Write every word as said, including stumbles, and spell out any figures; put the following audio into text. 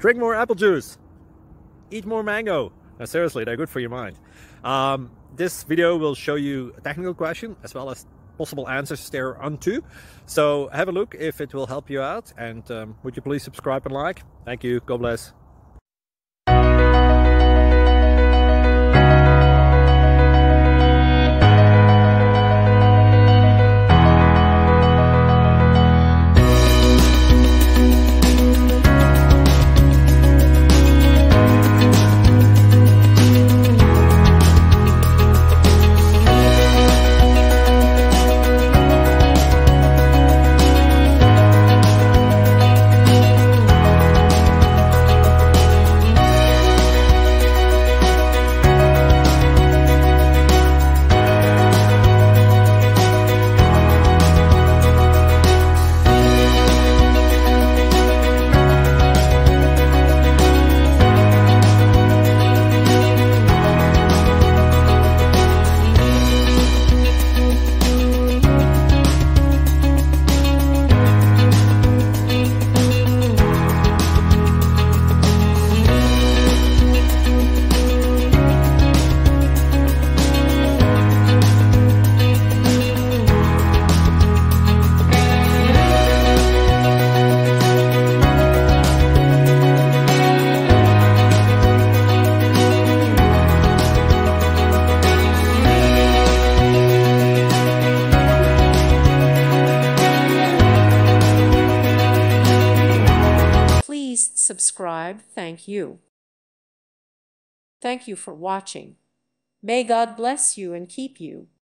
Drink more apple juice. Eat more mango. No, seriously, they're good for your mind. Um, this video will show you a technical question as well as possible answers thereunto. So have a look if it will help you out, and um, would you please subscribe and like? Thank you. God bless. Please subscribe. Thank you. Thank you for watching. May God bless you and keep you.